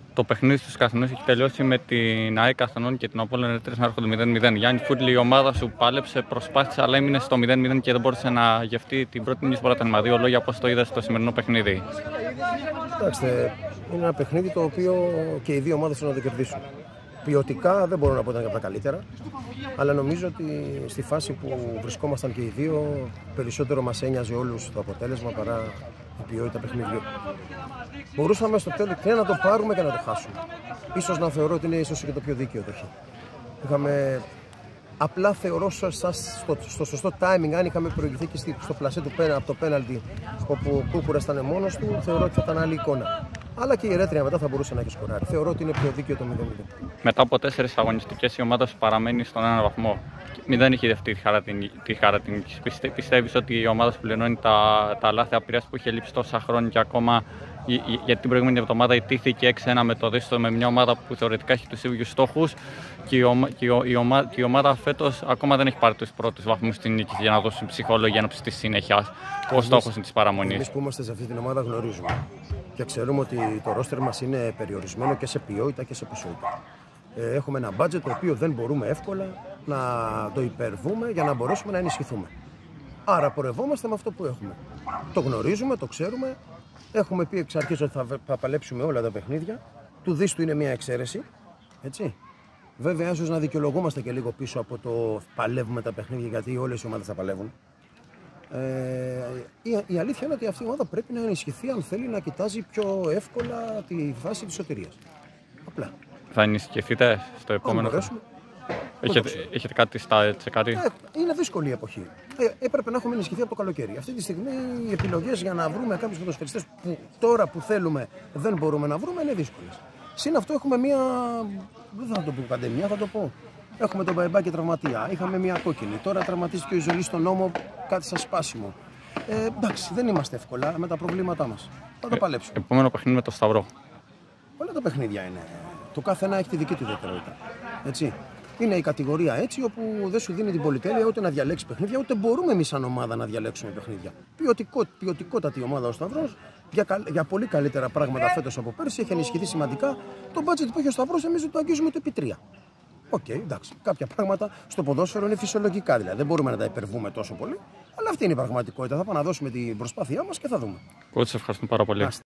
Το παιχνίδι στους Καστανούς έχει τελειώσει με την ΑΕΚ Καστανών και την Απόλλωνα Ερυθρέας να έρχονται 0-0. Γιάννη Φούρλη, η ομάδα σου πάλεψε, προσπάθησε, αλλά έμεινε στο 0-0 και δεν μπόρεσε να γευτεί την πρώτη νίκη πρωτάθλημα. Δύο λόγια, πώς το είδες στο σημερινό παιχνίδι? Κοιτάξτε, είναι ένα παιχνίδι το οποίο και οι δύο ομάδες θέλουν να το κερδίσουν. Ποιοτικά δεν μπορώ να πω ότι ήταν από τα καλύτερα, αλλά νομίζω ότι στη φάση που βρισκόμασταν και οι δύο, περισσότερο μας ένοιαζε όλους το αποτέλεσμα παρά η ποιότητα παιχνιδιού. Μπορούσαμε στο τέλος και να το πάρουμε και να το χάσουμε. Ίσως να θεωρώ ότι είναι ίσως και το πιο δίκαιο το χ. Απλά θεωρώ στο σωστό timing, αν είχαμε προηγηθεί και στο πλασέ του από το πέναλτι όπου ο Κούκουρας ήταν μόνος του, θεωρώ ότι θα ήταν άλλη εικόνα. Αλλά και η Ερέτρια μετά θα μπορούσε να έχει σκοράρει. Θεωρώ ότι είναι πιο δίκαιο το 0-0. Μετά από 4 αγωνιστικές η ομάδα σου παραμένει στον έναν βαθμό. Δεν έχει δεχτεί τη χαρά την νίκη. Πιστεύεις ότι η ομάδα σου πληρώνει τα λάθη απειρίας που είχε λείψει τόσα χρόνια και ακόμα για την προηγούμενη εβδομάδα ιτήθηκε 6-1 με το Δίστο, με μια ομάδα που θεωρητικά έχει τους ίδιους στόχους και η ομάδα φέτος ακόμα δεν έχει πάρει τους πρώτους βαθμούς στην νίκη για να δώσει ψυχολογία ένωψη της συνέχειας. Ο στόχος της παραμονής. Εμείς που είμαστε σε αυτή την ομάδα γνωρίζουμε και ξέρουμε ότι το ρόστερ μας είναι περιορισμένο και σε ποιότητα και σε ποσότητα. Έχουμε ένα budget το οποίο δεν μπορούμε εύκολα να το υπερβούμε για να μπορέσουμε να ενισχυθούμε. Άρα πορευόμαστε με αυτό που έχουμε. Το γνωρίζουμε, το ξέρουμε. Έχουμε πει εξ αρχής ότι θα παλέψουμε όλα τα παιχνίδια. Του Δίστου είναι μια εξαίρεση. Έτσι. Βέβαια, ίσως να δικαιολογούμαστε και λίγο πίσω από το παλεύουμε τα παιχνίδια, γιατί όλες οι ομάδες θα παλεύουν. Η αλήθεια είναι ότι αυτή η ομάδα πρέπει να ενισχυθεί αν θέλει να κοιτάζει πιο εύκολα τη φάση της σωτηρίας. Απλά. Θα ενισχυθείτε στο επόμενο? Έχετε κάτι σε κάτι? Είναι δύσκολη η εποχή. Έπρεπε να έχουμε ενισχυθεί από το καλοκαίρι. Αυτή τη στιγμή οι επιλογές για να βρούμε κάποιους ποδοσφαιριστές που τώρα που θέλουμε δεν μπορούμε να βρούμε είναι δύσκολες. Συν αυτό έχουμε μία. Δεν θα το πω πανδημία, θα το πω. Έχουμε τον Μπαϊμπάκη τραυματία. Είχαμε μία κόκκινη. Τώρα τραυματίστηκε ο Ιζολής στον νόμο, κάτι σαν σπάσιμο. Εντάξει, δεν είμαστε εύκολα με τα προβλήματά μας. Θα το παλέψουμε. Επόμενο παιχνίδι με το Σταυρό. Όλα τα παιχνίδια είναι. Το κάθε ένα έχει τη δική του ιδιαιτερότητα. Έτσι. Είναι η κατηγορία έτσι όπου δεν σου δίνει την πολυτέλεια ούτε να διαλέξει παιχνίδια, ούτε μπορούμε εμείς σαν ομάδα να διαλέξουμε παιχνίδια. Ποιοτικότατη ομάδα ο Σταυρός, για πολύ καλύτερα πράγματα φέτος από πέρσι, έχει ενισχυθεί σημαντικά. Το budget που έχει ο Σταυρός εμείς δεν το αγγίζουμε ούτε επί 3. Οκ, εντάξει. Κάποια πράγματα στο ποδόσφαιρο είναι φυσιολογικά, δηλαδή δεν μπορούμε να τα υπερβούμε τόσο πολύ, αλλά αυτή είναι η πραγματικότητα. Θα πάμε να δώσουμε την προσπάθειά μας και θα δούμε. Κότσε, ευχαριστούμε πάρα πολύ.